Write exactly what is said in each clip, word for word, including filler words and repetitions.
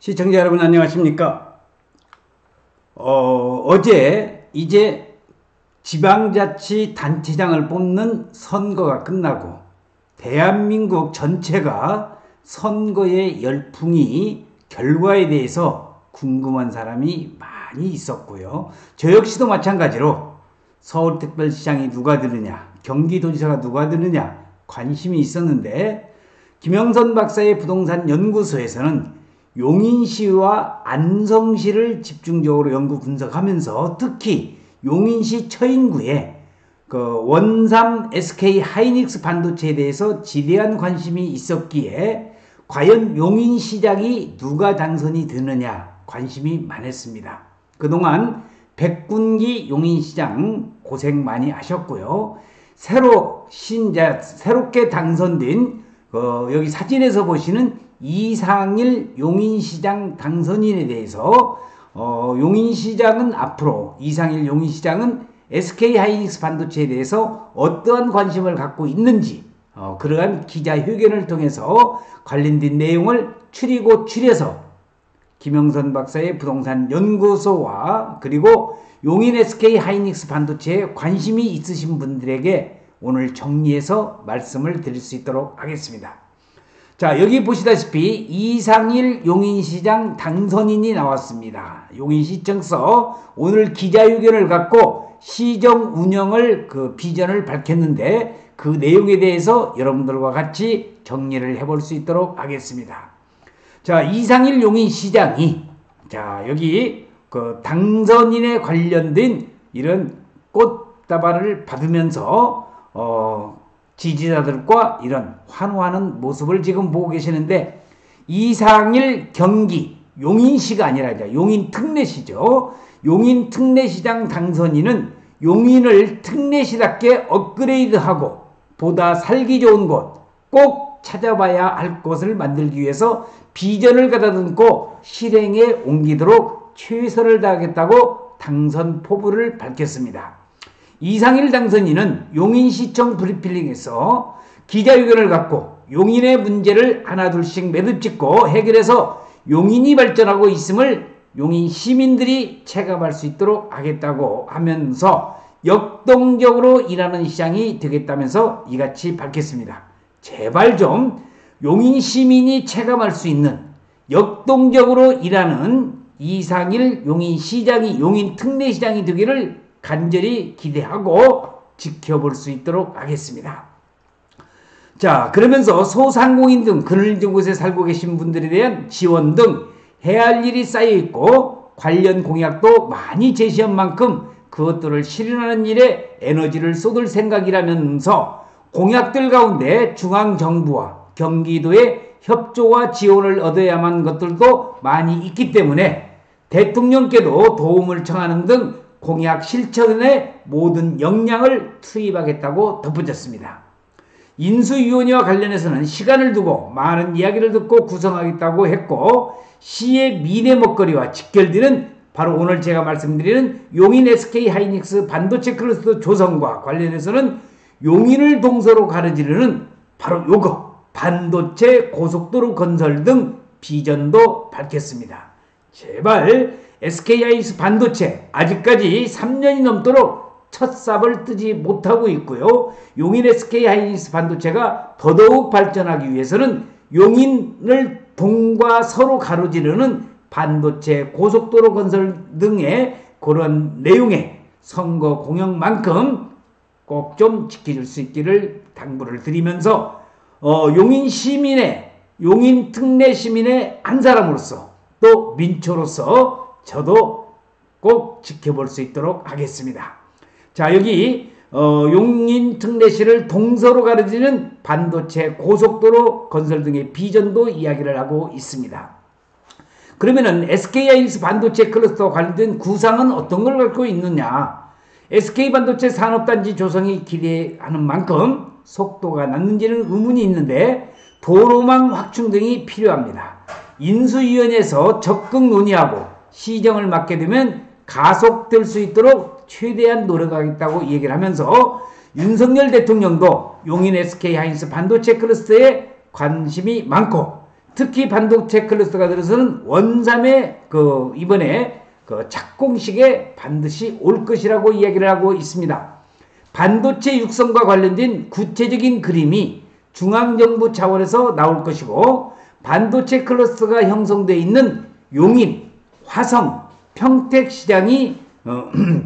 시청자 여러분 안녕하십니까? 어, 어제 이제 지방자치단체장을 뽑는 선거가 끝나고 대한민국 전체가 선거의 열풍이 결과에 대해서 궁금한 사람이 많이 있었고요. 저 역시도 마찬가지로 서울특별시장이 누가 되느냐, 경기도지사가 누가 되느냐 관심이 있었는데 김영선 박사의 부동산 연구소에서는 용인시와 안성시를 집중적으로 연구 분석하면서 특히 용인시 처인구에 그 원삼 에스케이 하이닉스 반도체에 대해서 지대한 관심이 있었기에 과연 용인시장이 누가 당선이 되느냐 관심이 많았습니다. 그동안 백군기 용인시장 고생 많이 하셨고요. 새로 신자 새롭게 당선된 어, 여기 사진에서 보시는 이상일 용인시장 당선인에 대해서 어, 용인시장은 앞으로 이상일 용인시장은 에스케이 하이닉스 반도체에 대해서 어떠한 관심을 갖고 있는지 어, 그러한 기자회견을 통해서 관련된 내용을 추리고 추려서 김영선 박사의 부동산 연구소와 그리고 용인 에스케이 하이닉스 반도체에 관심이 있으신 분들에게 오늘 정리해서 말씀을 드릴 수 있도록 하겠습니다. 자, 여기 보시다시피 이상일 용인시장 당선인이 나왔습니다. 용인시청서 오늘 기자회견을 갖고 시정 운영을 그 비전을 밝혔는데 그 내용에 대해서 여러분들과 같이 정리를 해볼 수 있도록 하겠습니다. 자, 이상일 용인시장이 자 여기 그 당선인에 관련된 이런 꽃다발을 받으면서 어. 지지자들과 이런 환호하는 모습을 지금 보고 계시는데 이상일 경기 용인시가 아니라 이제 용인 특례시죠. 용인 특례시장 당선인은 용인을 특례시답게 업그레이드하고 보다 살기 좋은 곳, 꼭 찾아봐야 할 곳을 만들기 위해서 비전을 가다듬고 실행에 옮기도록 최선을 다하겠다고 당선 포부를 밝혔습니다. 이상일 당선인은 용인시청 브리핑에서 기자회견을 갖고 용인의 문제를 하나둘씩 매듭짓고 해결해서 용인이 발전하고 있음을 용인 시민들이 체감할 수 있도록 하겠다고 하면서 역동적으로 일하는 시장이 되겠다면서 이같이 밝혔습니다. 제발 좀 용인 시민이 체감할 수 있는 역동적으로 일하는 이상일 용인시장이 용인 특례시장이 되기를 간절히 기대하고 지켜볼 수 있도록 하겠습니다. 자, 그러면서 소상공인 등 그늘진 곳에 살고 계신 분들에 대한 지원 등 해야 할 일이 쌓여있고 관련 공약도 많이 제시한 만큼 그것들을 실현하는 일에 에너지를 쏟을 생각이라면서 공약들 가운데 중앙정부와 경기도의 협조와 지원을 얻어야만 한 것들도 많이 있기 때문에 대통령께도 도움을 청하는 등 공약 실천에 모든 역량을 투입하겠다고 덧붙였습니다. 인수위원회와 관련해서는 시간을 두고 많은 이야기를 듣고 구성하겠다고 했고 시의 미래 먹거리와 직결되는 바로 오늘 제가 말씀드리는 용인 에스케이 하이닉스 반도체 클러스터 조성과 관련해서는 용인을 동서로 가로지르는 바로 요거 반도체 고속도로 건설 등 비전도 밝혔습니다. 제발 에스케이 하이닉스 반도체 아직까지 삼 년이 넘도록 첫 삽을 뜨지 못하고 있고요. 용인 에스케이 하이닉스 반도체가 더더욱 발전하기 위해서는 용인을 동과 서로 가로지르는 반도체 고속도로 건설 등의 그런 내용의 선거 공약만큼 꼭 좀 지켜줄 수 있기를 당부를 드리면서 어, 용인 시민의 용인 특례 시민의 한 사람으로서 또 민초로서 저도 꼭 지켜볼 수 있도록 하겠습니다. 자, 여기 어, 용인 특례시를 동서로 가로지르는 반도체 고속도로 건설 등의 비전도 이야기를 하고 있습니다. 그러면은 에스케이 하이닉스 반도체 클러스터와 관련된 구상은 어떤 걸 갖고 있느냐? 에스케이 반도체 산업단지 조성이 기대하는 만큼 속도가 났는지는 의문이 있는데 도로망 확충 등이 필요합니다. 인수위원회에서 적극 논의하고 시정을 맡게 되면 가속될 수 있도록 최대한 노력하겠다고 얘기를 하면서 윤석열 대통령도 용인 에스케이 하이닉스 반도체 클러스터에 관심이 많고 특히 반도체 클러스터가 들어서는 원삼의 그 이번에 그 착공식에 반드시 올 것이라고 이야기를 하고 있습니다. 반도체 육성과 관련된 구체적인 그림이 중앙정부 차원에서 나올 것이고, 반도체 클러스터가 형성되어 있는 용인, 화성, 평택 시장이 어,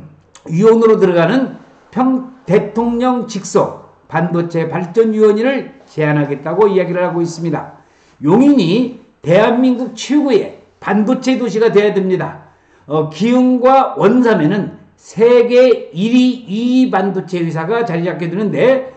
위원으로 들어가는 평 대통령 직속 반도체 발전위원회를 제안하겠다고 이야기를 하고 있습니다. 용인이 대한민국 최고의 반도체 도시가 되어야 됩니다. 어, 기흥과 원삼에는 세계 일 위, 이 위 반도체 회사가 자리 잡게 되는데,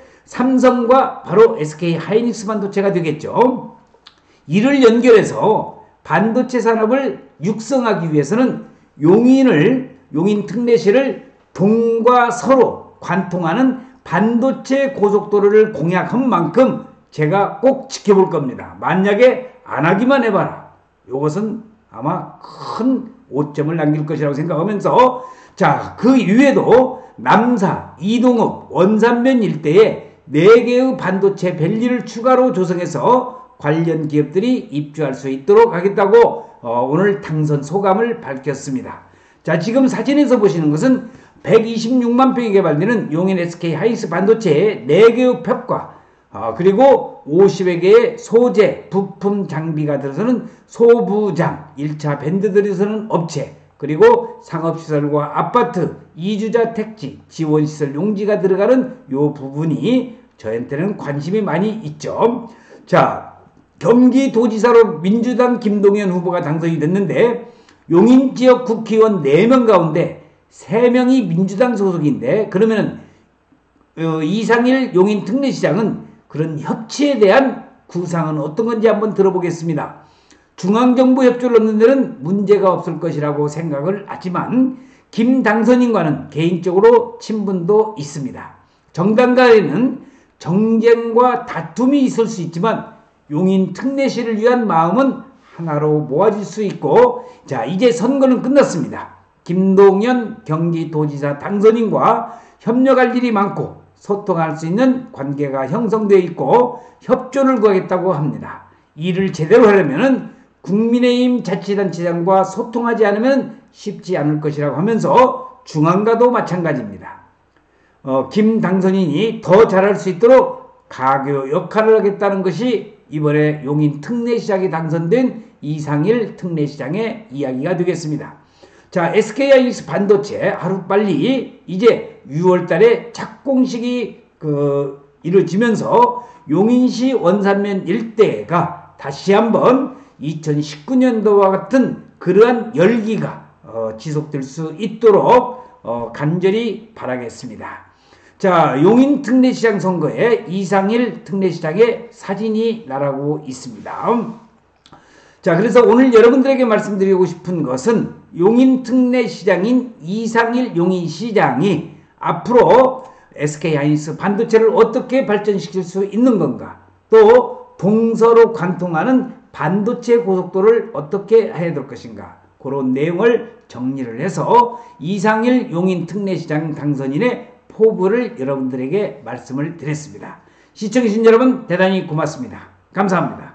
삼성과 바로 에스케이 하이닉스 반도체가 되겠죠. 이를 연결해서 반도체 산업을 육성하기 위해서는 용인을, 용인 특례시를 동과 서로 관통하는 반도체 고속도로를 공약한 만큼 제가 꼭 지켜볼 겁니다. 만약에 안 하기만 해봐라, 이것은 아마 큰 오점을 남길 것이라고 생각하면서, 자, 그 이외에도 남사, 이동읍, 원산면 일대에 네 개의 반도체 밸리를 추가로 조성해서 관련 기업들이 입주할 수 있도록 하겠다고 어, 오늘 당선 소감을 밝혔습니다. 자, 지금 사진에서 보시는 것은 백이십육만 평이 개발되는 용인 에스케이 하이닉스 반도체의 네 개의 팹과 어, 그리고 오십여 개의 소재, 부품, 장비가 들어서는 소부장, 일 차 밴드 들어서는 업체, 그리고 상업시설과 아파트, 이주자 택지, 지원시설 용지가 들어가는 요 부분이 저한테는 관심이 많이 있죠. 자, 경기도지사로 민주당 김동연 후보가 당선이 됐는데, 용인 지역 국회의원 네 명 가운데 세 명이 민주당 소속인데, 그러면은 어, 이상일 용인 특례시장은 그런 협치에 대한 구상은 어떤 건지 한번 들어보겠습니다. 중앙정부 협조를 얻는 데는 문제가 없을 것이라고 생각을 하지만 김 당선인과는 개인적으로 친분도 있습니다. 정당 간에는 정쟁과 다툼이 있을 수 있지만 용인 특례시를 위한 마음은 하나로 모아질 수 있고, 자, 이제 선거는 끝났습니다. 김동연 경기도지사 당선인과 협력할 일이 많고 소통할 수 있는 관계가 형성되어 있고 협조를 구하겠다고 합니다. 이를 제대로 하려면 국민의힘 자치단체장과 소통하지 않으면 쉽지 않을 것이라고 하면서 중앙과도 마찬가지입니다. 어, 김 당선인이 더 잘할 수 있도록 가교 역할을 하겠다는 것이 이번에 용인 특례시장에 당선된 이상일 특례시장의 이야기가 되겠습니다. 자, 에스케이 하이닉스 반도체 하루빨리 이제 유월 달에 착공식이 그 이루어지면서 용인시 원산면 일대가 다시 한번 이천십구 년도와 같은 그러한 열기가 어, 지속될 수 있도록 어, 간절히 바라겠습니다. 자, 용인 특례시장 선거에 이상일 특례시장의 사진이 나라고 있습니다. 자, 그래서 오늘 여러분들에게 말씀드리고 싶은 것은 용인 특례시장인 이상일 용인시장이 앞으로 에스케이 하이닉스 반도체를 어떻게 발전시킬 수 있는 건가, 또 동서로 관통하는 반도체 고속도로를 어떻게 해야 될 것인가, 그런 내용을 정리를 해서 이상일 용인 특례시장 당선인의 포부를 여러분들에게 말씀을 드렸습니다. 시청해주신 여러분 대단히 고맙습니다. 감사합니다.